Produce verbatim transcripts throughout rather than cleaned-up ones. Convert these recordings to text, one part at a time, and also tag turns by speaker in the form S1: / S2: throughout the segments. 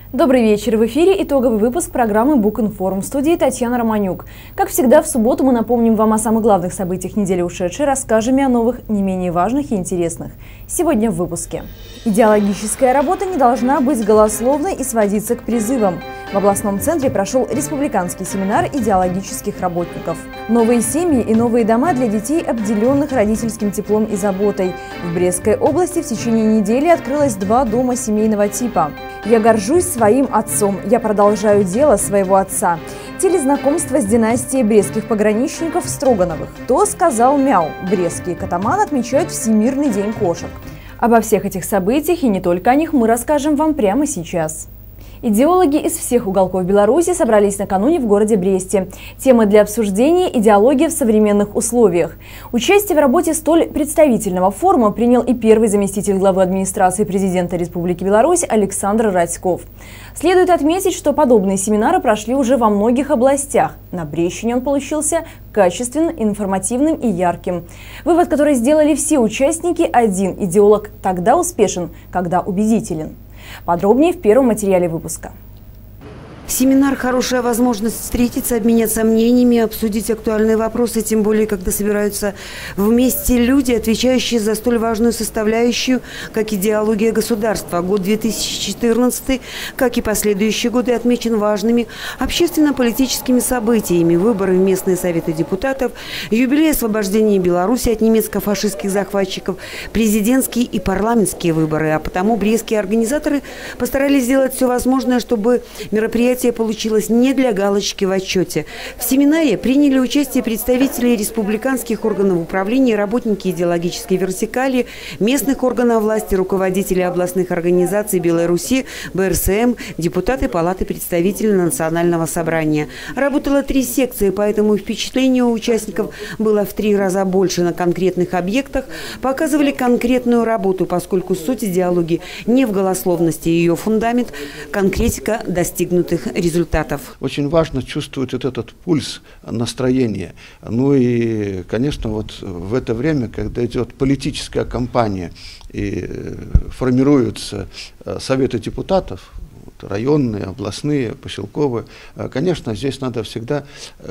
S1: Добрый вечер. В эфире итоговый выпуск программы Букинформ. В студии Татьяна Романюк. Как всегда, в субботу мы напомним вам о самых главных событиях недели ушедшей, расскажем и о новых, не менее важных и интересных. Сегодня в выпуске. Идеологическая работа не должна быть голословной и сводиться к призывам. В областном центре прошел республиканский семинар идеологических работников. Новые семьи и новые дома для детей, обделенных родительским теплом и заботой. В Брестской области в течение недели открылось два дома семейного типа. «Я горжусь своим отцом. Я продолжаю дело своего отца». Телезнакомство с династией брестских пограничников Строгановых. «Кто сказал мяу?» Брестские катаманы отмечают Всемирный день кошек. Обо всех этих событиях и не только о них мы расскажем вам прямо сейчас. Идеологи из всех уголков Беларуси собрались накануне в городе Бресте. Темы для обсуждения – идеология в современных условиях. Участие в работе столь представительного форума принял и первый заместитель главы администрации президента Республики Беларусь Александр Радьков. Следует отметить, что подобные семинары прошли уже во многих областях. На Брещине он получился качественным, информативным и ярким. Вывод, который сделали все участники – один: идеолог тогда успешен, когда убедителен. Подробнее в первом материале выпуска.
S2: Семинар – хорошая возможность встретиться, обменяться мнениями, обсудить актуальные вопросы, тем более, когда собираются вместе люди, отвечающие за столь важную составляющую, как идеология государства. Год две тысячи четырнадцатый, как и последующие годы, отмечен важными общественно-политическими событиями: выборы в местные советы депутатов, юбилей освобождения Беларуси от немецко-фашистских захватчиков, президентские и парламентские выборы. А потому брестские организаторы постарались сделать все возможное, чтобы мероприятие получилось не для галочки в отчете. В семинаре приняли участие представители республиканских органов управления, работники идеологической вертикали, местных органов власти, руководители областных организаций Беларуси, Бэ Эр Эс Эм, депутаты Палаты представителей Национального собрания. Работало три секции, поэтому впечатление у участников было в три раза больше. На конкретных объектах показывали конкретную работу, поскольку суть идеологии не в голословности, ее фундамент – конкретика достигнутых результатов.
S3: Очень важно чувствовать вот этот пульс настроения. Ну и, конечно, вот в это время, когда идет политическая кампания и формируются советы депутатов, районные, областные, поселковые, конечно, здесь надо всегда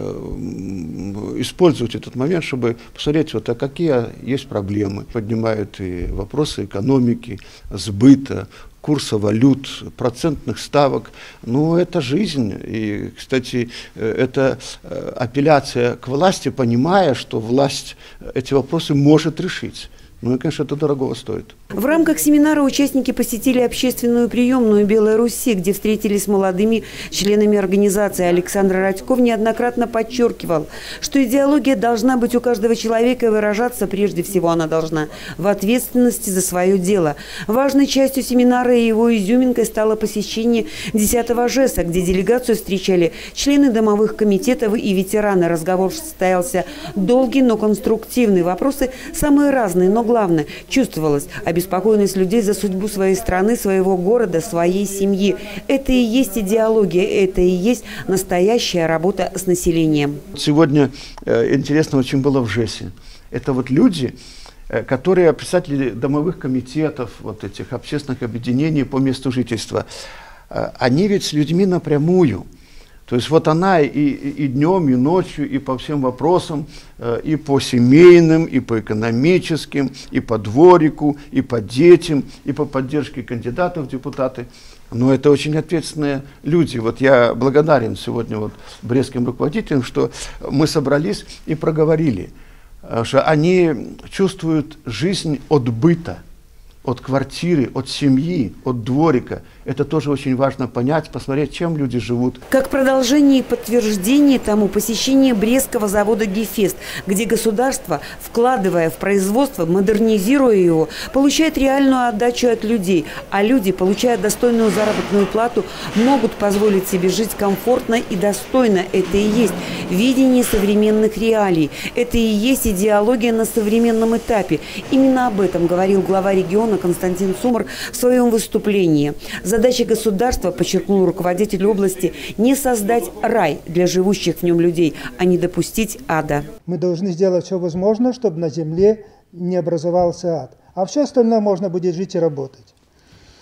S3: использовать этот момент, чтобы посмотреть, вот, а какие есть проблемы. Поднимают и вопросы экономики, сбыта, курса валют, процентных ставок. Ну, это жизнь. И, кстати, это апелляция к власти, понимая, что власть эти вопросы может решить. Ну и, конечно, это дорого стоит.
S2: В рамках семинара участники посетили общественную приемную «Белой Руси», где встретились с молодыми членами организации. Александр Радьков неоднократно подчеркивал, что идеология должна быть у каждого человека и выражаться, прежде всего, она должна в ответственности за свое дело. Важной частью семинара и его изюминкой стало посещение десятого ЖЭСа, где делегацию встречали члены домовых комитетов и ветераны. Разговор состоялся долгий, но конструктивный. Вопросы самые разные, но главное, чувствовалось обеспокоенность людей за судьбу своей страны, своего города, своей семьи. Это и есть идеология, это и есть настоящая работа с населением.
S3: Сегодня э, интересно очень было в ЖЭСе. Это вот люди, э, которые представители домовых комитетов, вот этих общественных объединений по месту жительства. Э, они ведь с людьми напрямую. То есть вот она и, и, и днем, и ночью, и по всем вопросам, э, и по семейным, и по экономическим, и по дворику, и по детям, и по поддержке кандидатов в депутаты. Но это очень ответственные люди. Вот я благодарен сегодня вот брестским руководителям, что мы собрались и проговорили, что они чувствуют жизнь от быта, от квартиры, от семьи, от дворика. Это тоже очень важно понять, посмотреть, чем люди живут.
S2: Как продолжение и подтверждение тому посещение Брестского завода «Гефест», где государство, вкладывая в производство, модернизируя его, получает реальную отдачу от людей, а люди, получая достойную заработную плату, могут позволить себе жить комфортно и достойно. Это и есть видение современных реалий. Это и есть идеология на современном этапе. Именно об этом говорил глава региона Константин Сумар в своем выступлении. Задача государства, подчеркнул руководитель области, не создать рай для живущих в нем людей, а не допустить ада.
S4: Мы должны сделать все возможное, чтобы на земле не образовался ад. А все остальное можно будет жить и работать.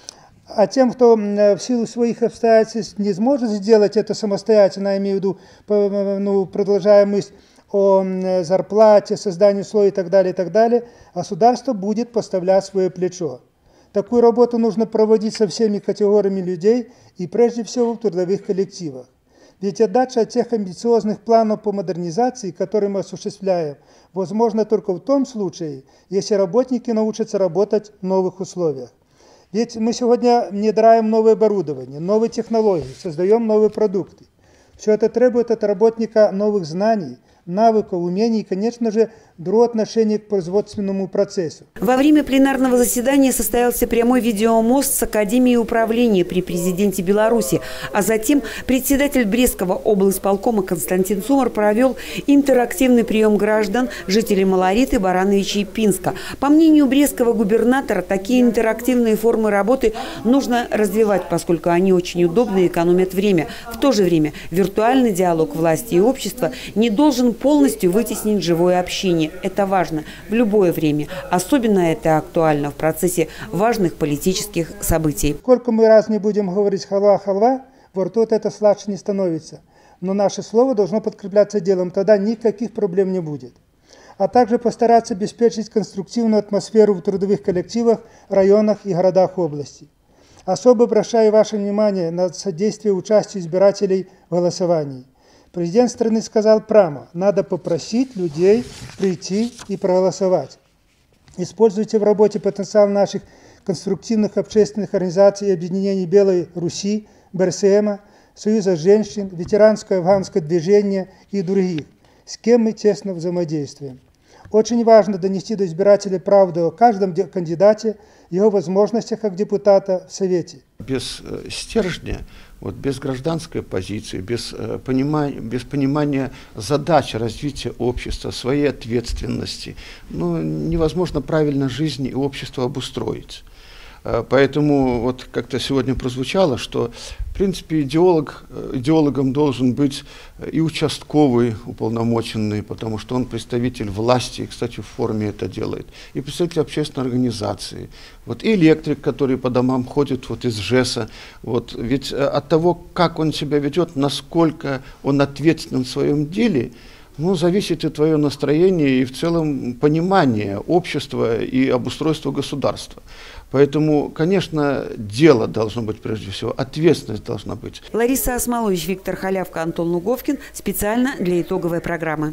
S4: А тем, кто в силу своих обстоятельств не сможет сделать это самостоятельно, я имею в виду, ну, продолжая мысль о зарплате, создании условий и так далее, и так далее, государство будет поставлять свое плечо. Такую работу нужно проводить со всеми категориями людей и прежде всего в трудовых коллективах. Ведь отдача от тех амбициозных планов по модернизации, которые мы осуществляем, возможно только в том случае, если работники научатся работать в новых условиях. Ведь мы сегодня внедряем новое оборудование, новые технологии, создаем новые продукты. Все это требует от работника новых знаний, навыков, умений и, конечно же, другого отношения к производственному процессу.
S2: Во время пленарного заседания состоялся прямой видеомост с Академией управления при президенте Беларуси, а затем председатель Брестского облисполкома Константин Сумар провел интерактивный прием граждан, жителей Малориты, Барановича и Пинска. По мнению брестского губернатора, такие интерактивные формы работы нужно развивать, поскольку они очень удобны и экономят время. В то же время виртуальный диалог власти и общества не должен полностью вытеснить живое общение. Это важно в любое время. Особенно это актуально в процессе важных политических событий.
S4: Сколько мы раз не будем говорить «халва-халва», во рту это сладше не становится. Но наше слово должно подкрепляться делом, тогда никаких проблем не будет. А также постараться обеспечить конструктивную атмосферу в трудовых коллективах, районах и городах области. Особо обращаю ваше внимание на содействие участию избирателей в голосовании. Президент страны сказал прямо, надо попросить людей прийти и проголосовать. Используйте в работе потенциал наших конструктивных общественных организаций и объединений Белой Руси, БРСМа, Союза женщин, ветеранское афганское движение и других, с кем мы тесно взаимодействуем. Очень важно донести до избирателей правду о каждом кандидате, его возможностях как депутата в Совете.
S3: Без э, стержня, вот, без гражданской позиции, без, э, понимания, без понимания задач развития общества, своей ответственности, ну, невозможно правильно жизнь и общество обустроить. Э, поэтому вот как-то сегодня прозвучало, что в принципе идеолог, идеологом должен быть и участковый уполномоченный, потому что он представитель власти, и, кстати, в форме это делает, и представитель общественной организации, вот, и электрик, который по домам ходит вот, из ЖЭСа. Вот, ведь от того, как он себя ведет, насколько он ответственен в своем деле, ну, зависит и твое настроение, и в целом понимание общества и обустройства государства. Поэтому, конечно, дело должно быть прежде всего, ответственность должна быть.
S2: Лариса Осмолович, Виктор Халявка, Антон Луговкин. Специально для итоговой программы.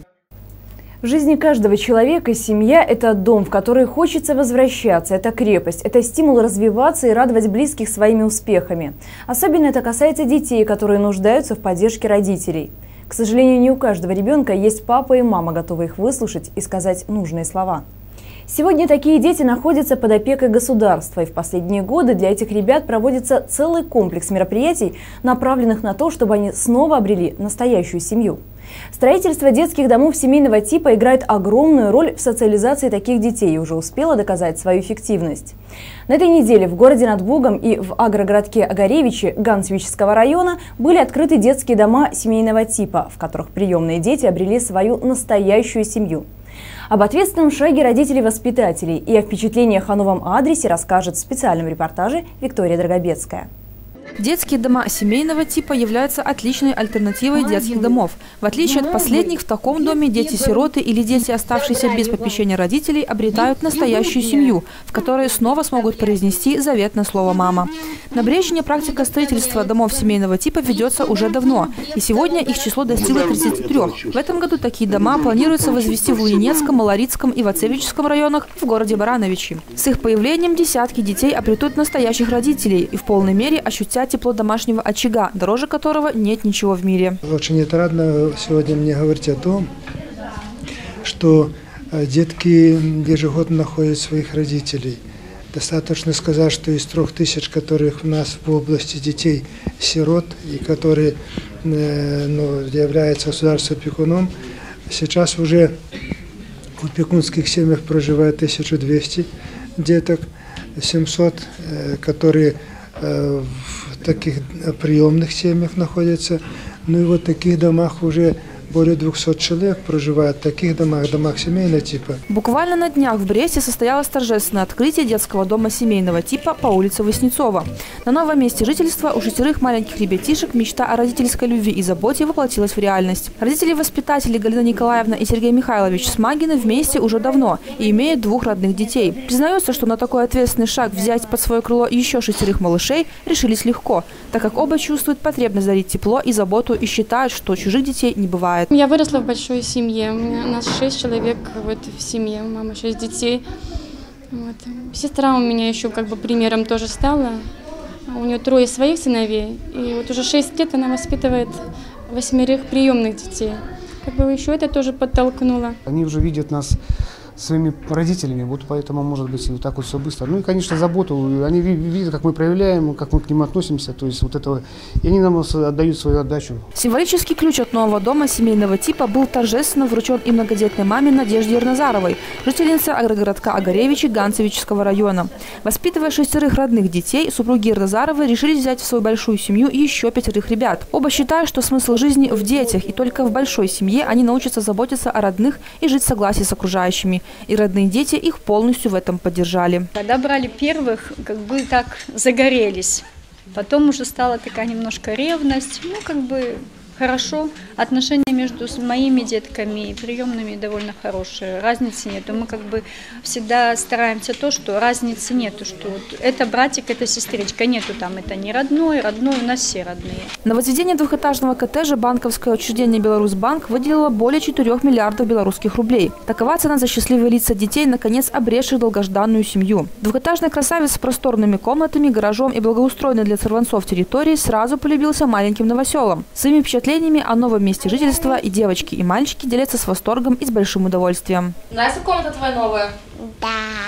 S1: В жизни каждого человека семья – это дом, в который хочется возвращаться, это крепость, это стимул развиваться и радовать близких своими успехами. Особенно это касается детей, которые нуждаются в поддержке родителей. К сожалению, не у каждого ребенка есть папа и мама, готовые их выслушать и сказать нужные слова. Сегодня такие дети находятся под опекой государства, и в последние годы для этих ребят проводится целый комплекс мероприятий, направленных на то, чтобы они снова обрели настоящую семью. Строительство детских домов семейного типа играет огромную роль в социализации таких детей и уже успело доказать свою эффективность. На этой неделе в городе над Бугом и в агрогородке Огаревичи Ганцевичского района были открыты детские дома семейного типа, в которых приемные дети обрели свою настоящую семью. Об ответственном шаге родителей-воспитателей и о впечатлениях о новом адресе расскажет в специальном репортаже Виктория Драгобецкая.
S5: Детские дома семейного типа являются отличной альтернативой детских домов. В отличие от последних, в таком доме дети-сироты или дети, оставшиеся без попечения родителей, обретают настоящую семью, в которой снова смогут произнести заветное слово «мама». На Брещине практика строительства домов семейного типа ведется уже давно, и сегодня их число достигло тридцати трёх. В этом году такие дома планируется возвести в Луинецком, Малоритском и Вацевичском районах в городе Барановичи. С их появлением десятки детей обретут настоящих родителей и в полной мере ощутят тепло домашнего очага, дороже которого нет ничего в мире.
S4: Очень отрадно сегодня мне говорить о том, что детки ежегодно находят своих родителей. Достаточно сказать, что из трех тысяч, которых у нас в области детей-сирот, и которые э, ну, являются государственным опекуном, сейчас уже в опекунских семьях проживает тысяча двести деток, семьсот, э, которые э, в таких приемных семьях находятся. Ну и вот в таких домах уже более двухсот человек проживают в таких домах, домах семейного типа.
S5: Буквально на днях в Бресте состоялось торжественное открытие детского дома семейного типа по улице Васнецова. На новом месте жительства у шестерых маленьких ребятишек мечта о родительской любви и заботе воплотилась в реальность. Родители-воспитатели Галина Николаевна и Сергей Михайлович Смагины вместе уже давно и имеют двух родных детей. Признаются, что на такой ответственный шаг взять под свое крыло еще шестерых малышей решились легко, так как оба чувствуют потребность дарить тепло и заботу и считают, что чужих детей не бывает.
S6: Я выросла в большой семье. У меня, у нас шесть человек вот, в семье. У мамы шесть детей. Вот. Сестра у меня еще как бы примером тоже стала. У нее трое своих сыновей. И вот уже шесть лет она воспитывает восьмерых приемных детей. Как бы еще это тоже подтолкнуло.
S7: Они уже видят нас своими родителями, вот поэтому, может быть, вот так вот все быстро. Ну и, конечно, заботу. Они видят, как мы проявляем, как мы к ним относимся, то есть вот этого. И они нам отдают свою отдачу.
S5: Символический ключ от нового дома семейного типа был торжественно вручен и многодетной маме Надежде Ерназаровой, жительнице агрогородка Огаревичи Ганцевичского района. Воспитывая шестерых родных детей, супруги Ерназаровы решили взять в свою большую семью еще пятерых ребят. Оба считают, что смысл жизни в детях, и только в большой семье они научатся заботиться о родных и жить в согласии с окружающими. И родные дети их полностью в этом поддержали.
S8: Когда брали первых, как бы так загорелись. Потом уже стала такая немножко ревность. Ну, как бы хорошо. Отношения между моими детками и приемными довольно хорошие. Разницы нету. Мы как бы всегда стараемся то, что разницы нету. Что вот это братик, это сестричка. Нету там, это не родной, родной, у нас все родные.
S5: На возведение двухэтажного коттеджа банковское учреждение «Беларусьбанк» выделило более четырёх миллиардов белорусских рублей. Такова цена за счастливые лица детей, наконец обретших долгожданную семью. Двухэтажный красавец с просторными комнатами, гаражом и благоустроенной для сорванцов территории сразу полюбился маленьким новоселам. Своими впечатлениями о новом месте жительства и девочки, и мальчики делятся с восторгом и с большим удовольствием.
S9: Нравится комната твоя новая?
S10: Да.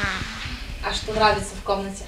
S9: А что нравится в комнате?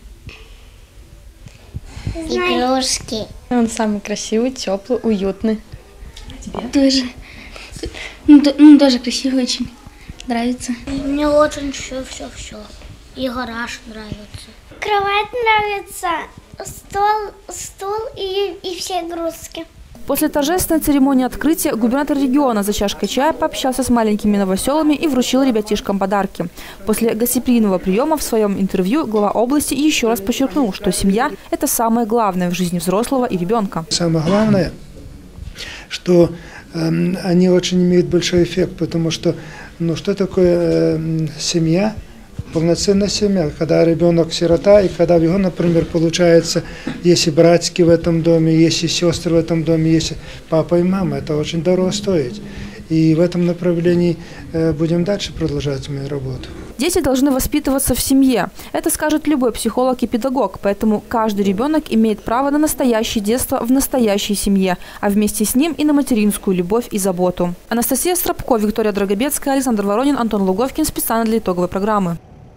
S10: Игрушки.
S8: Он самый красивый, теплый, уютный.
S9: А тебе?
S10: Тоже. Ну, ну, тоже красивый очень. Нравится. Мне очень все-все-все. И гараж нравится. Кровать нравится, стол, стол и, и все игрушки.
S5: После торжественной церемонии открытия губернатор региона за чашкой чая пообщался с маленькими новоселами и вручил ребятишкам подарки. После гостеприимного приема в своем интервью глава области еще раз подчеркнул, что семья – это самое главное в жизни взрослого и ребенка.
S4: Самое главное, что э, они очень имеют большой эффект, потому что, ну, что такое э, семья? Полноценная семья, когда ребенок сирота, и когда у него, например, получается, есть и братики в этом доме, есть и сестры в этом доме, есть папа и мама, это очень дорого стоит. И в этом направлении э, будем дальше продолжать мою работу.
S5: Дети должны воспитываться в семье. Это скажет любой психолог и педагог, поэтому каждый ребенок имеет право на настоящее детство в настоящей семье, а вместе с ним и на материнскую любовь и заботу. Анастасия Стропко, Виктория Драгобецкая, Александр Воронин, Антон Луговкин. Специально для итоговой программы.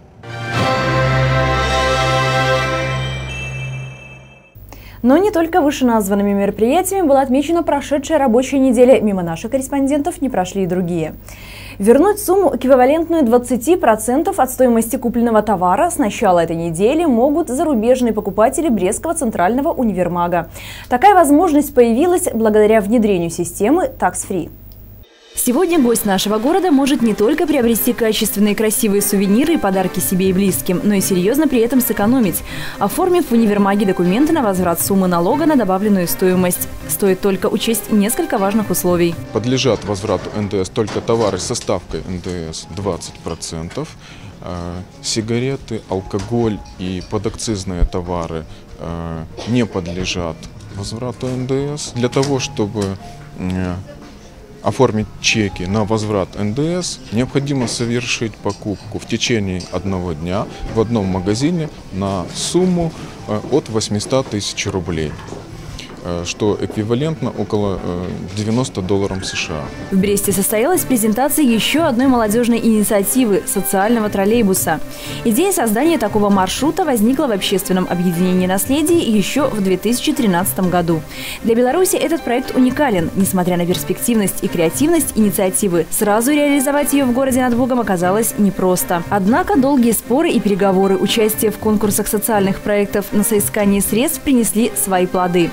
S1: Но не только вышеназванными мероприятиями была отмечена прошедшая рабочая неделя. Мимо наших корреспондентов не прошли и другие. Вернуть сумму, эквивалентную двадцати процентам от стоимости купленного товара с начала этой недели могут зарубежные покупатели Брестского центрального универмага. Такая возможность появилась благодаря внедрению системы Tax Free. Сегодня гость нашего города может не только приобрести качественные красивые сувениры и подарки себе и близким, но и серьезно при этом сэкономить, оформив в универмаге документы на возврат суммы налога на добавленную стоимость. Стоит только учесть несколько важных условий.
S11: Подлежат возврату эн дэ эс только товары со ставкой эн дэ эс двадцать процентов, сигареты, алкоголь и подакцизные товары не подлежат возврату эн дэ эс. Для того, чтобы оформить чеки на возврат эн дэ эс, необходимо совершить покупку в течение одного дня в одном магазине на сумму от восьмисот тысяч рублей, что эквивалентно около девяноста долларов США.
S1: В Бресте состоялась презентация еще одной молодежной инициативы – социального троллейбуса. Идея создания такого маршрута возникла в общественном объединении «Наследие» еще в две тысячи тринадцатом году. Для Беларуси этот проект уникален. Несмотря на перспективность и креативность инициативы, сразу реализовать ее в городе над Бугом оказалось непросто. Однако долгие споры и переговоры, участие в конкурсах социальных проектов на соискание средств принесли свои плоды. И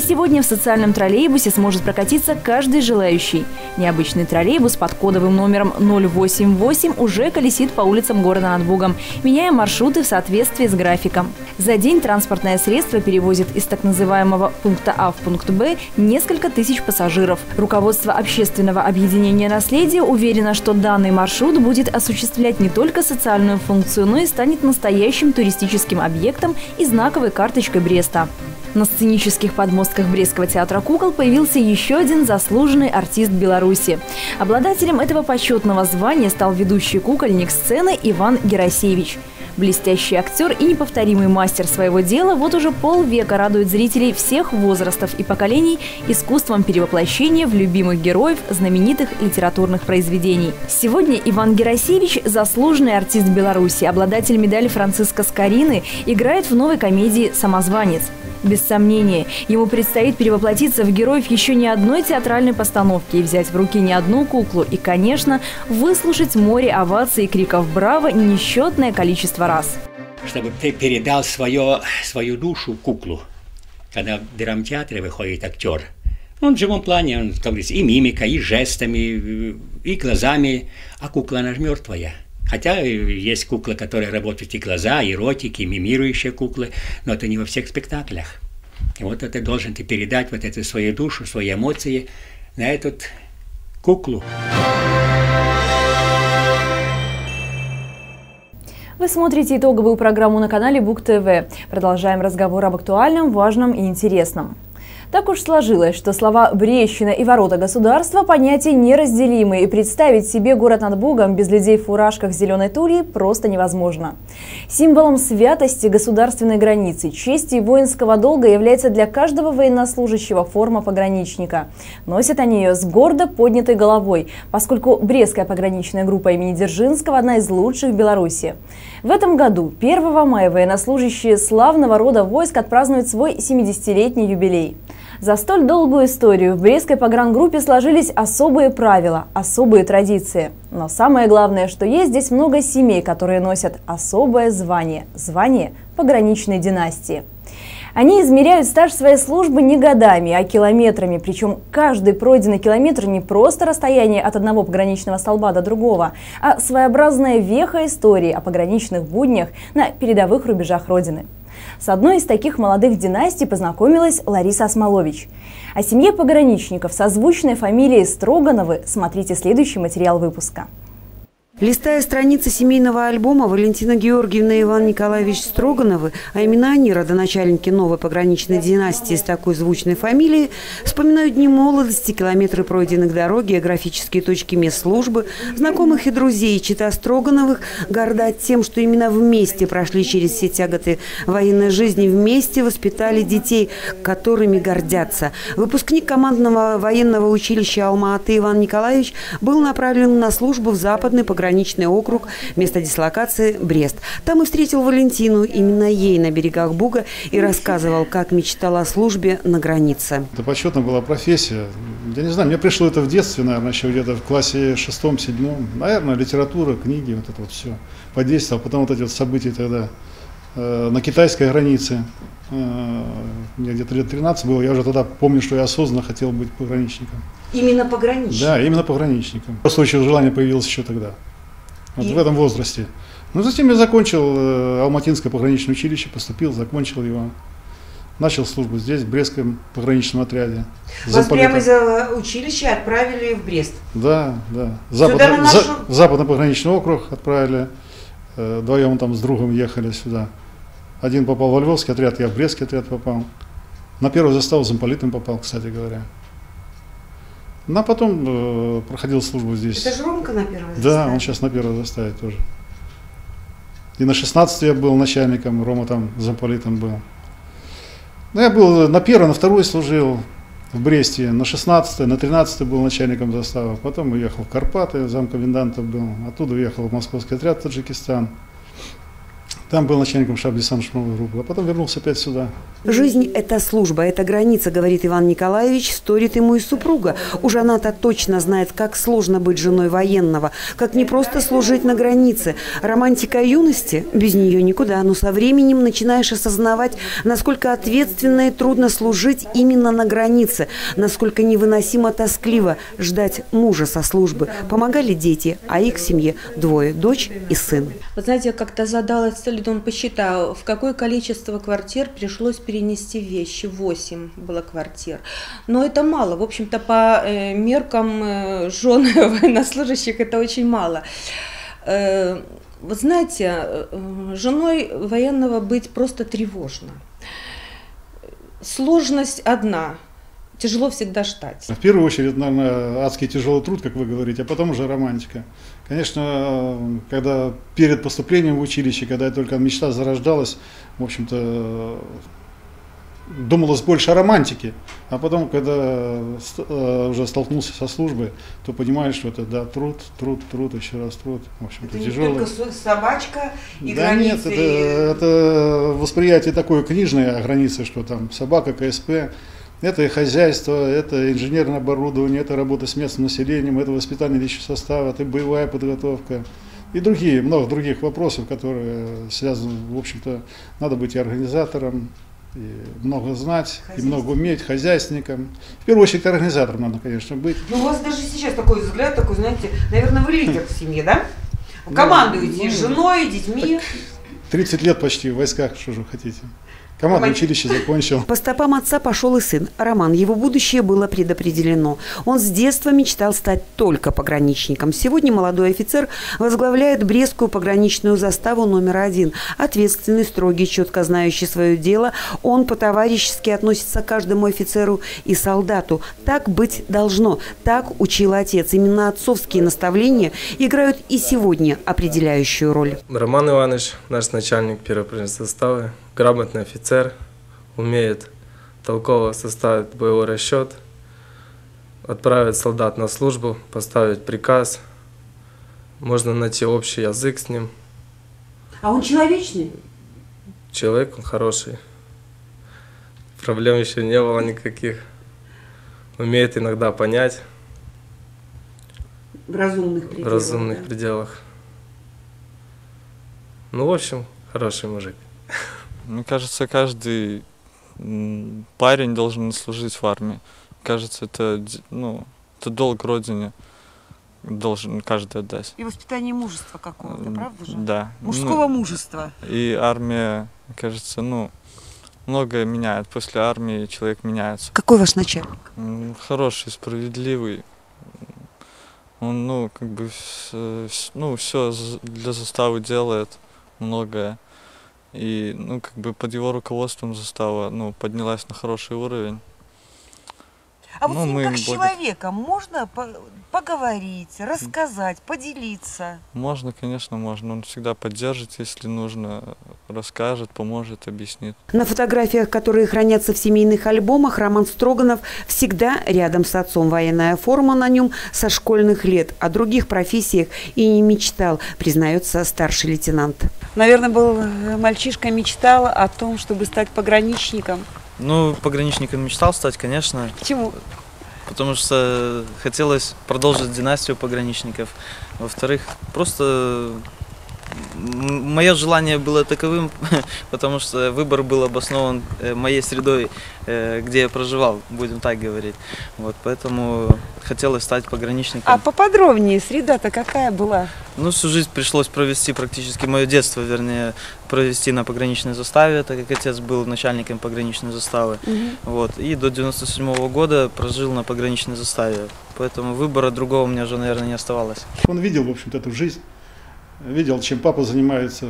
S1: сегодня в социальном троллейбусе сможет прокатиться каждый желающий. Необычный троллейбус под кодовым номером ноль восемь восемь уже колесит по улицам города над Бугом, меняя маршруты в соответствии с графиком. За день транспортное средство перевозит из так называемого пункта А в пункт Б несколько тысяч пассажиров. Руководство общественного объединения «Наследие» уверено, что данный маршрут будет осуществлять не только социальную функцию, но и станет настоящим туристическим объектом и знаковой карточкой Бреста. На сценических подмостках Брестского театра кукол появился еще один заслуженный артист Беларуси. Обладателем этого почетного звания стал ведущий кукольник сцены Иван Герасевич. Блестящий актер и неповторимый мастер своего дела вот уже полвека радует зрителей всех возрастов и поколений искусством перевоплощения в любимых героев знаменитых литературных произведений. Сегодня Иван Герасевич – заслуженный артист Беларуси, обладатель медали Франциска Скорины, играет в новой комедии «Самозванец». Без сомнения, ему предстоит перевоплотиться в героев еще не одной театральной постановки и взять в руки не одну куклу и, конечно, выслушать море оваций и криков «Браво!» несчетное количество раз.
S12: Чтобы ты передал свое, свою душу куклу. Когда в драмтеатре выходит актер, он в живом плане, он, как говорится, и мимикой, и жестами, и глазами, а кукла, она же мертвая. Хотя есть куклы, которые работают и глаза, и ротики, и мимирующие куклы, но это не во всех спектаклях. И вот это должен ты передать вот эту свою душу, свои эмоции на эту куклу.
S1: Вы смотрите итоговую программу на канале Бук ТВ. Продолжаем разговор об актуальном, важном и интересном. Так уж сложилось, что слова «Брестщина» и «Ворота государства» – понятия неразделимые, и представить себе город над Бугом без людей в фуражках с зеленой тульей просто невозможно. Символом святости государственной границы, чести и воинского долга является для каждого военнослужащего форма пограничника. Носят они ее с гордо поднятой головой, поскольку Брестская пограничная группа имени Дзержинского – одна из лучших в Беларуси. В этом году, первого мая, военнослужащие славного рода войск отпразднуют свой семидесятилетний юбилей. За столь долгую историю в Брестской погрангруппе сложились особые правила, особые традиции. Но самое главное, что есть здесь много семей, которые носят особое звание – звание пограничной династии. Они измеряют стаж своей службы не годами, а километрами. Причем каждый пройденный километр не просто расстояние от одного пограничного столба до другого, а своеобразная веха истории о пограничных буднях на передовых рубежах Родины. С одной из таких молодых династий познакомилась Лариса Осмолович. О семье пограничников со звучной фамилией Строгановы смотрите следующий материал выпуска.
S2: Листая страницы семейного альбома Валентина Георгиевна и Иван Николаевич Строгановы, а именно они родоначальники новой пограничной династии с такой звучной фамилией, вспоминают дни молодости, километры пройденных дорог, географические точки мест службы, знакомых и друзей. Чета Строгановых горда тем, что именно вместе прошли через все тяготы военной жизни, вместе воспитали детей, которыми гордятся. Выпускник командного военного училища Алма-Аты Иван Николаевич был направлен на службу в западный пограничный Пограничный округ, место дислокации Брест. Там и встретил Валентину, именно ей на берегах Буга, и рассказывал, как мечтал о службе на границе.
S13: Это почетная была профессия. Я не знаю, мне пришло это в детстве, наверное, еще где-то в классе шестом-седьмом. Наверное, литература, книги, вот это вот все подействовало. Потом вот эти вот события тогда э, на китайской границе. Э, мне где-то лет тринадцать было, я уже тогда помню, что я осознанно хотел быть пограничником.
S2: Именно пограничником? Да,
S13: именно пограничником. Просто очень желание появилось еще тогда. Вот в этом возрасте. Ну, затем я закончил э, Алматинское пограничное училище, поступил, закончил его. Начал службу здесь, в Брестском пограничном отряде.
S2: Вас прямо из училища отправили в Брест?
S13: Да, да. Западно, нашу... за, Западный пограничный округ отправили. Э, вдвоем там с другом ехали сюда. Один попал во Львовский отряд, я в Брестский отряд попал. На первую заставу замполитом попал, кстати говоря. Ну, а потом э, проходил службу здесь.
S2: Это же Ромка на первой заставе?
S13: Да, он сейчас на первой заставе тоже. И на шестнадцатой я был начальником, Рома там замполитом был. Ну, я был на первой, на второй служил в Бресте, на шестнадцатой, на тринадцатой был начальником заставы. Потом уехал в Карпаты, замкоменданта был. Оттуда уехал в московский отряд в Таджикистан. Там был начальником штаба десантно-штурмовой группы, а потом вернулся опять сюда.
S2: Жизнь – это служба, это граница, говорит Иван Николаевич, вторит ему и супруга. Уж она-то точно знает, как сложно быть женой военного, как не просто служить на границе. Романтика юности – без нее никуда, но со временем начинаешь осознавать, насколько ответственно и трудно служить именно на границе, насколько невыносимо тоскливо ждать мужа со службы. Помогали дети, а их в семье двое – дочь и сын.
S14: Вы знаете, я как-то задалась целью, думаю, посчитаю, в какое количество квартир пришлось перенести вещи. Восемь было квартир. Но это мало. В общем-то, по э, меркам э, жен военнослужащих это очень мало. Э, вы знаете, э, женой военного быть просто тревожно. Сложность одна. Тяжело всегда ждать.
S13: В первую очередь, наверное, адский тяжелый труд, как вы говорите, а потом уже романтика. Конечно, когда перед поступлением в училище, когда только мечта зарождалась, в общем-то, думалось больше о романтике. А потом, когда уже столкнулся со службой, то понимаешь, что это да, труд, труд, труд, еще раз труд. В общем-то, тяжелый.
S2: Не только собачка и
S13: да
S2: границы.
S13: Нет, это, это восприятие такое книжное о границе, что там собака, КСП. Это и хозяйство, это инженерное оборудование, это работа с местным населением, это воспитание личного состава, это боевая подготовка и другие, много других вопросов, которые связаны, в общем-то, надо быть и организатором, и много знать, и много уметь, хозяйственником. В первую очередь организатором надо, конечно, быть.
S2: Ну, у вас даже сейчас такой взгляд, такой, знаете, наверное, вы лидер в семье, да? Командуете ну, женой, детьми.
S13: тридцать лет почти в войсках, что же вы хотите. Командное училище закончил.
S2: По стопам отца пошел и сын Роман. Его будущее было предопределено. Он с детства мечтал стать только пограничником. Сегодня молодой офицер возглавляет Брестскую пограничную заставу номер один. Ответственный, строгий, четко знающий свое дело. Он по-товарищески относится к каждому офицеру и солдату. Так быть должно. Так учил отец. Именно отцовские наставления играют и сегодня определяющую роль.
S15: Роман Иванович, наш начальник первой заставы. Грамотный офицер, умеет толково составить боевой расчет, отправить солдат на службу, поставить приказ. Можно найти общий язык с ним.
S2: А он человечный?
S15: Человек он хороший. Проблем еще не было никаких. Умеет иногда понять.
S2: В разумных пределах.
S15: В разумных
S2: да?
S15: пределах. Ну, в общем, хороший мужик.
S16: Мне кажется, каждый парень должен служить в армии. Кажется, это, ну, это долг Родине должен каждый отдать.
S2: И воспитание мужества какого-то, правда же?
S16: Да.
S2: Мужского
S16: ну,
S2: мужества.
S16: И армия, кажется, ну, многое меняет. После армии человек меняется.
S2: Какой ваш начальник?
S16: Хороший, справедливый. Он, ну, как бы, ну, все для заставы делает, многое. И, ну, как бы под его руководством застава, ну, поднялась на хороший уровень.
S2: А вот
S16: ну,
S2: с ним
S16: мы
S2: как с
S16: благо...
S2: человеком можно по поговорить, рассказать, поделиться?
S16: Можно, конечно, можно. Он всегда поддержит, если нужно, расскажет, поможет, объяснит.
S2: На фотографиях, которые хранятся в семейных альбомах, Роман Строганов всегда рядом с отцом. Военная форма на нем со школьных лет. О других профессиях и не мечтал, признается старший лейтенант. Наверное, был мальчишка, мечтал о том, чтобы стать пограничником.
S17: Ну, пограничником мечтал стать, конечно.
S2: Почему?
S17: Потому что хотелось продолжить династию пограничников. Во-вторых, просто мое желание было таковым, потому что выбор был обоснован моей средой, где я проживал, будем так говорить. Вот, поэтому хотелось стать пограничником.
S2: А поподробнее, среда-то какая была?
S17: Ну, всю жизнь пришлось провести, практически мое детство, вернее, провести на пограничной заставе, так как отец был начальником пограничной заставы. Угу. Вот, и до девяносто седьмого года прожил на пограничной заставе. Поэтому выбора другого у меня уже, наверное, не оставалось.
S13: Он видел, в общем-то, эту жизнь. Видел, чем папа занимается.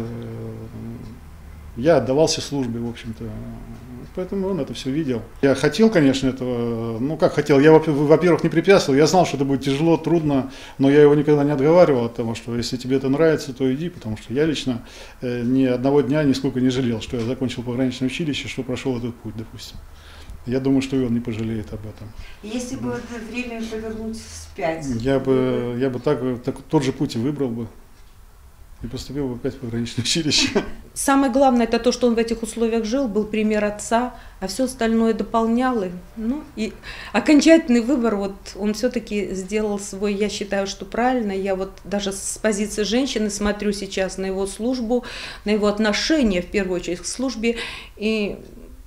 S13: Я отдавался службе, в общем-то. Поэтому он это все видел. Я хотел, конечно, этого. Ну, как хотел. Я, во-первых, не препятствовал. Я знал, что это будет тяжело, трудно. Но я его никогда не отговаривал от того, что если тебе это нравится, то иди. Потому что я лично ни одного дня нисколько не жалел, что я закончил пограничное училище, что прошел этот путь, допустим. Я думаю, что и он не пожалеет об этом.
S2: Если бы это время повернуть вспять?
S13: Я бы, я бы так, так, тот же путь и выбрал бы. и поступил бы опять в пограничное училище.
S14: Самое главное, это то, что он в этих условиях жил, был пример отца, а все остальное дополнял. И, ну, и окончательный выбор, вот он все-таки сделал свой, я считаю, что правильно. Я вот даже с позиции женщины смотрю сейчас на его службу, на его отношение, в первую очередь, к службе. И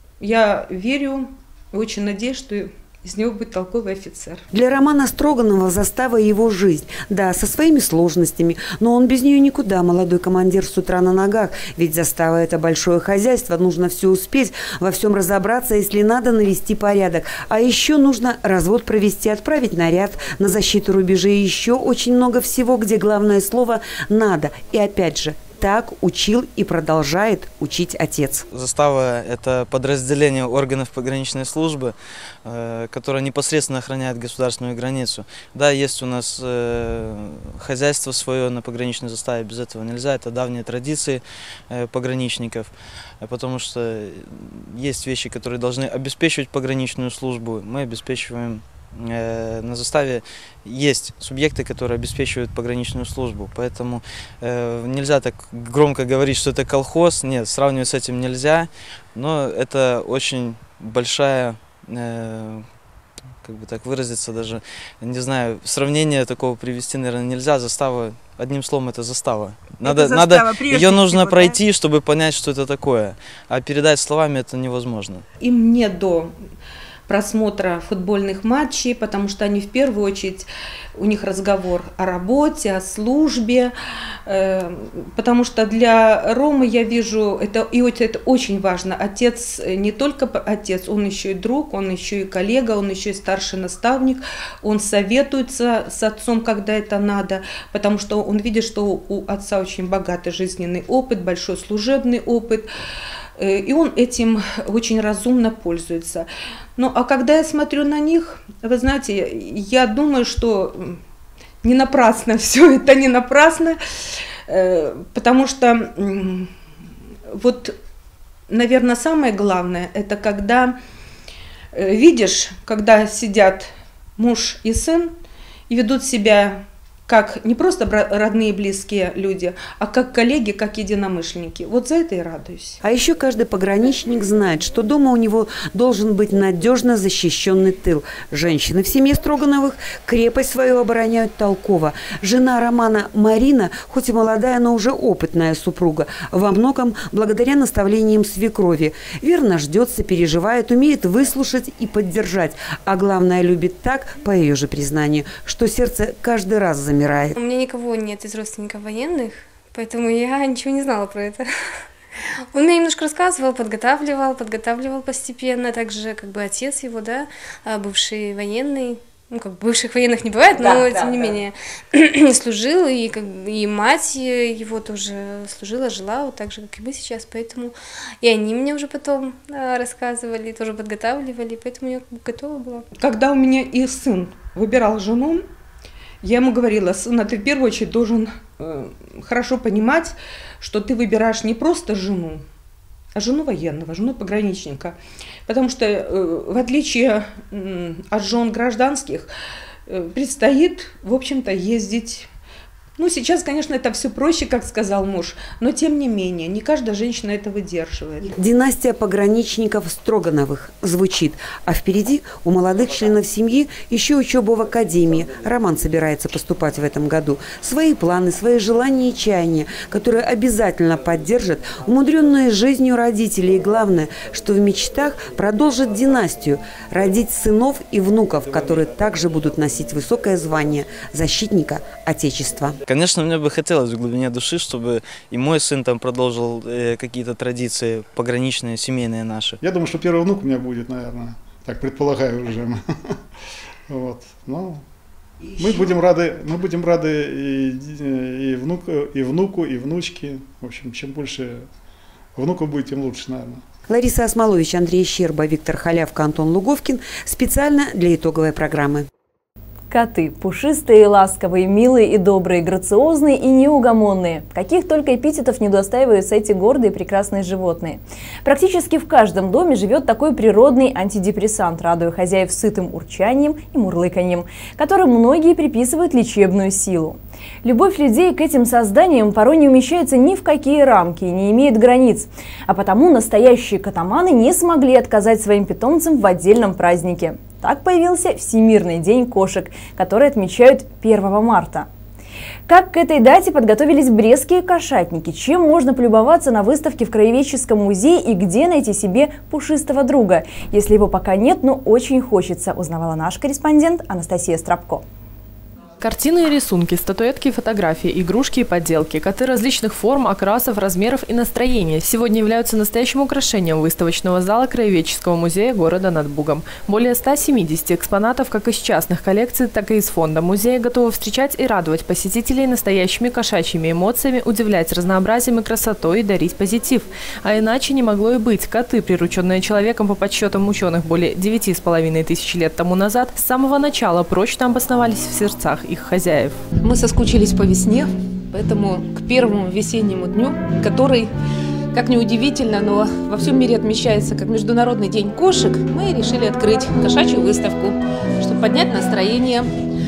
S14: я верю и очень надеюсь, что из него будет толковый офицер.
S2: Для Романа Строганова застава его жизнь. Да, со своими сложностями, но он без нее никуда. Молодой командир с утра на ногах. Ведь застава – это большое хозяйство. Нужно все успеть, во всем разобраться, если надо, навести порядок. А еще нужно развод провести, отправить наряд на защиту рубежей. Еще очень много всего, где главное слово «надо». И опять же, так учил и продолжает учить отец.
S17: Застава – это подразделение органов пограничной службы, которое непосредственно охраняет государственную границу. Да, есть у нас хозяйство свое на пограничной заставе, без этого нельзя. Это давние традиции пограничников, потому что есть вещи, которые должны обеспечивать пограничную службу. Мы обеспечиваем. На заставе есть субъекты, которые обеспечивают пограничную службу, поэтому э, нельзя так громко говорить, что это колхоз. Нет, сравнивать с этим нельзя, но это очень большая, э, как бы так выразиться даже, не знаю, сравнение такого привести, наверное, нельзя. Застава, одним словом, это застава. Надо, это застава, надо ее нужно всего, пройти, да? Чтобы понять, что это такое, а передать словами это невозможно.
S14: Им не до просмотра футбольных матчей, потому что они в первую очередь, у них разговор о работе, о службе, э, потому что для Ромы, я вижу, это, и это очень важно, отец не только отец, он еще и друг, он еще и коллега, он еще и старший наставник, он советуется с отцом, когда это надо, потому что он видит, что у отца очень богатый жизненный опыт, большой служебный опыт, и он этим очень разумно пользуется. Ну, а когда я смотрю на них, вы знаете, я думаю, что не напрасно все это, не напрасно, потому что вот, наверное, самое главное, это когда видишь, когда сидят муж и сын и ведут себя как не просто родные близкие люди, а как коллеги, как единомышленники. Вот за это и радуюсь.
S2: А еще каждый пограничник знает, что дома у него должен быть надежно защищенный тыл. Женщины в семье Строгановых крепость свою обороняют толково. Жена Романа Марина, хоть и молодая, но уже опытная супруга, во многом благодаря наставлениям свекрови. Верно ждет, сопереживает, умеет выслушать и поддержать. А главное, любит так, по ее же признанию, что сердце каждый раз замирает.
S18: У меня никого нет из родственников военных, поэтому я ничего не знала про это. Он мне немножко рассказывал, подготавливал, подготавливал постепенно, также как бы отец его, да, бывший военный. Ну, как бывших военных не бывает, да, но да, тем не да. менее служил, и, как, и мать его тоже служила, жила, вот так же, как и мы сейчас, поэтому и они мне уже потом а, рассказывали, тоже подготавливали, поэтому я готова была.
S14: Когда у меня и сын выбирал жену, я ему говорила: сын, ты в первую очередь должен э, хорошо понимать, что ты выбираешь не просто жену, а жену военного, жену пограничника. Потому что э, в отличие э, от жен гражданских, э, предстоит, в общем-то, ездить. Ну, сейчас, конечно, это все проще, как сказал муж, но тем не менее, не каждая женщина это выдерживает.
S2: Династия пограничников Строгановых звучит, а впереди у молодых членов семьи еще учеба в академии. Роман собирается поступать в этом году. Свои планы, свои желания и чаяния, которые обязательно поддержат умудренные жизнью родители. И главное, что в мечтах продолжит династию, родить сынов и внуков, которые также будут носить высокое звание защитника Отечества.
S17: Конечно, мне бы хотелось в глубине души, чтобы и мой сын там продолжил э, какие-то традиции пограничные, семейные наши.
S13: Я думаю, что первый внук у меня будет, наверное, так предполагаю уже. Вот. Но мы будем рады, мы будем рады и, и, внуку, и внуку, и внучке. В общем, чем больше внуков будет, тем лучше, наверное.
S2: Лариса Осмолович, Андрей Щерба, Виктор Халявка, Антон Луговкин. Специально для итоговой программы.
S1: Коты – пушистые, ласковые, милые и добрые, грациозные и неугомонные. Каких только эпитетов не удостаиваются эти гордые и прекрасные животные. Практически в каждом доме живет такой природный антидепрессант, радуя хозяев сытым урчанием и мурлыканьем, которым многие приписывают лечебную силу. Любовь людей к этим созданиям порой не умещается ни в какие рамки и не имеет границ, а потому настоящие котоманы не смогли отказать своим питомцам в отдельном празднике. Так появился Всемирный день кошек, который отмечают первого марта. Как к этой дате подготовились брестские кошатники? Чем можно полюбоваться на выставке в Краеведческом музее и где найти себе пушистого друга? Если его пока нет, но очень хочется, узнавала наш корреспондент Анастасия Стропко.
S19: Картины и рисунки, статуэтки и фотографии, игрушки и подделки, коты различных форм, окрасов, размеров и настроения сегодня являются настоящим украшением выставочного зала Краеведческого музея города над Бугом. Более ста семидесяти экспонатов как из частных коллекций, так и из фонда музея готовы встречать и радовать посетителей настоящими кошачьими эмоциями, удивлять разнообразием и красотой и дарить позитив. А иначе не могло и быть. Коты, прирученные человеком по подсчетам ученых более девяти с половиной тысяч лет тому назад, с самого начала прочно обосновались в сердцах их хозяев.
S20: Мы соскучились по весне, поэтому к первому весеннему дню, который, как ни удивительно, но во всем мире отмечается как Международный день кошек, мы решили открыть кошачью выставку, чтобы поднять настроение,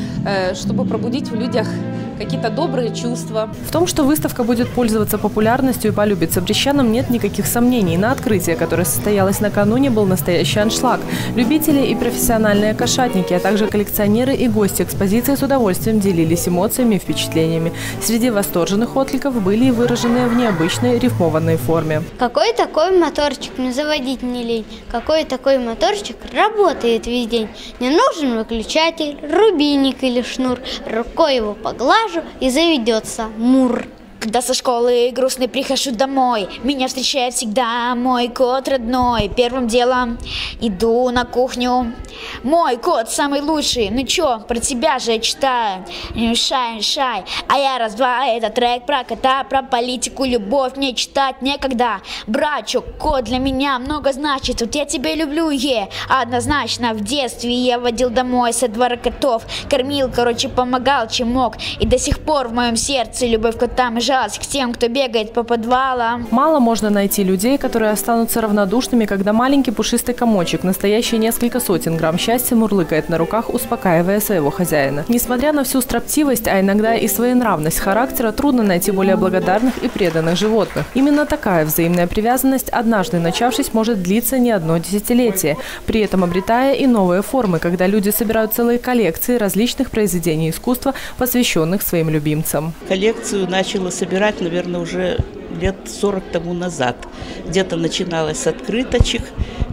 S20: чтобы пробудить в людях какие-то добрые чувства.
S19: В том, что выставка будет пользоваться популярностью и полюбится брестчанам, нет никаких сомнений. На открытие, которое состоялось накануне, был настоящий аншлаг. Любители и профессиональные кошатники, а также коллекционеры и гости экспозиции с удовольствием делились эмоциями и впечатлениями. Среди восторженных откликов были и выраженные в необычной рифмованной форме.
S10: Какой такой моторчик, мне заводить не лень. Какой такой моторчик работает весь день. Не нужен выключатель, рубильник или шнур. Рукой его поглажу и заведется мур.
S21: Когда со школы грустный прихожу домой, меня встречает всегда мой кот родной. Первым делом иду на кухню. Мой кот самый лучший, ну чё, про тебя же я читаю. Не мешай, мешай, а я раз-два, это трек про кота, про политику, любовь мне читать некогда. Братчик, кот для меня много значит, вот я тебя люблю, е. Однозначно, в детстве я водил домой со двора котов, кормил, короче, помогал, чем мог. И до сих пор в моем сердце любовь к котам и жалость к тем, кто бегает по подвалам.
S19: Мало можно найти людей, которые останутся равнодушными, когда маленький пушистый комочек, настоящие несколько сотен грамм счастья, мурлыкает на руках, успокаивая своего хозяина. Несмотря на всю строптивость, а иногда и своенравность характера, трудно найти более благодарных и преданных животных. Именно такая взаимная привязанность, однажды начавшись, может длиться не одно десятилетие, при этом обретая и новые формы, когда люди собирают целые коллекции различных произведений искусства, посвященных своим любимцам.
S22: Коллекцию начала собирать, наверное, уже лет сорок тому назад. Где-то начиналось с открыточек,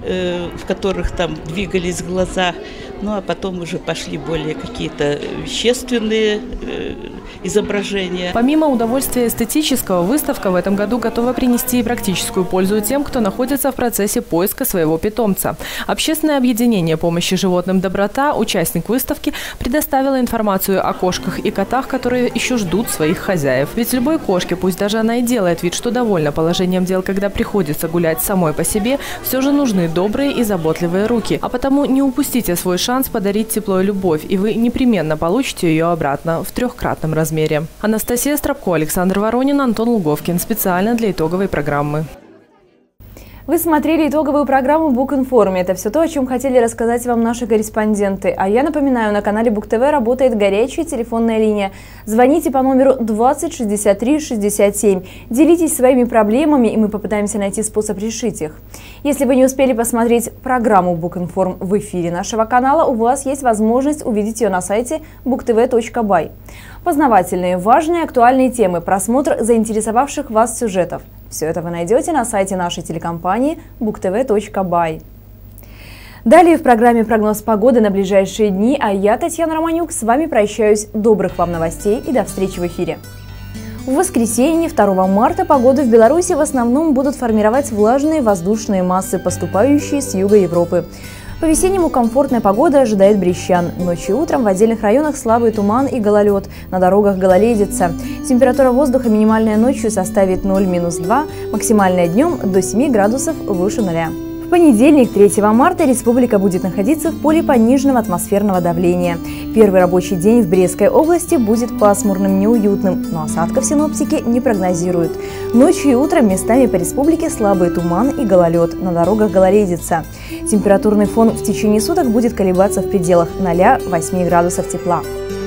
S22: э, в которых там двигались глаза, ну а потом уже пошли более какие-то вещественные э, изображения.
S19: Помимо удовольствия эстетического, выставка в этом году готова принести и практическую пользу тем, кто находится в процессе поиска своего питомца. Общественное объединение помощи животным «Доброта», участник выставки, предоставило информацию о кошках и котах, которые еще ждут своих хозяев. Ведь любой кошке, пусть даже она и делает вид, что довольна положением дел, когда приходится гулять самой по себе, все же нужны добрые и заботливые руки. А потому не упустите свой шанс подарить тепло и любовь, и вы непременно получите ее обратно в трехкратном размере. Анастасия Стропко, Александр Воронин, Антон Луговкин. Специально для итоговой программы.
S1: Вы смотрели итоговую программу Букинформ. Это все то, о чем хотели рассказать вам наши корреспонденты. А я напоминаю, на канале Бук ТВ работает горячая телефонная линия. Звоните по номеру двадцать шестьдесят три шестьдесят семь. Делитесь своими проблемами, и мы попытаемся найти способ решить их. Если вы не успели посмотреть программу Букинформ в эфире нашего канала, у вас есть возможность увидеть ее на сайте бук тэ вэ точка бай. Познавательные, важные, актуальные темы, просмотр заинтересовавших вас сюжетов. Все это вы найдете на сайте нашей телекомпании бук тэ вэ точка бай. Далее в программе прогноз погоды на ближайшие дни, а я, Татьяна Романюк, с вами прощаюсь. Добрых вам новостей и до встречи в эфире. В воскресенье, второго марта, погоду в Беларуси в основном будут формировать влажные воздушные массы, поступающие с юга Европы. По-весеннему комфортная погода ожидает брестчан. Ночью и утром в отдельных районах слабый туман и гололед. На дорогах гололедица. Температура воздуха минимальная ночью составит ноль минус два, максимальная днем до семи градусов выше нуля. В понедельник, третьего марта, республика будет находиться в поле пониженного атмосферного давления. Первый рабочий день в Брестской области будет пасмурным, неуютным, но осадков синоптики не прогнозируют. Ночью и утром местами по республике слабый туман и гололед, на дорогах гололедица. Температурный фон в течение суток будет колебаться в пределах ноля-восьми градусов тепла.